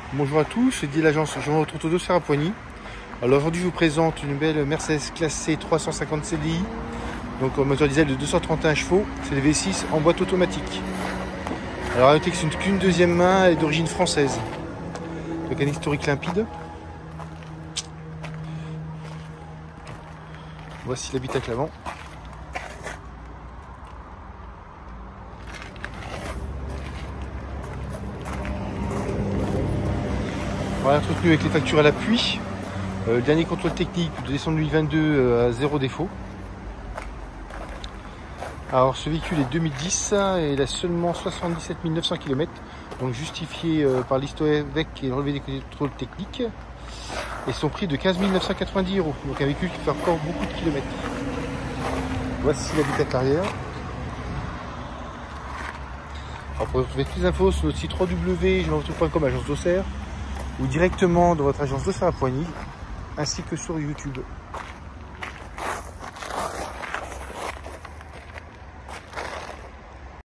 Bonjour à tous, c'est Guy l'agence Jean Auto d'Auxerre à Poigny. Alors aujourd'hui je vous présente une belle Mercedes classe C 350 CDI, donc en moteur diesel de 231 chevaux, c'est le V6 en boîte automatique. Alors à noter que c'est qu'une deuxième main, elle est d'origine française, donc un historique limpide. Voici l'habitacle avant. Voilà, entretenu avec les factures à l'appui. Le dernier contrôle technique de décembre 2022 à zéro défaut. Alors ce véhicule est 2010 et il a seulement 77 900 km, donc justifié par l'histoire avec et le relevé des contrôles techniques. Et son prix de 15 990 €. Donc un véhicule qui fait encore beaucoup de kilomètres. Voici l'habitacle arrière. Alors pour retrouver plus d'infos sur notre site www.jeanauto.com agence d'Auxerre ou directement dans votre agence d'Auxerre à Poigny, ainsi que sur YouTube.